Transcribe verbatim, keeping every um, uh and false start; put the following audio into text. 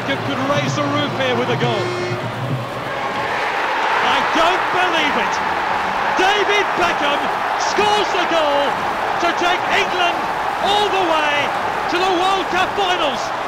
Beckham could raise the roof here with a goal. I don't believe it! David Beckham scores the goal to take England all the way to the World Cup finals.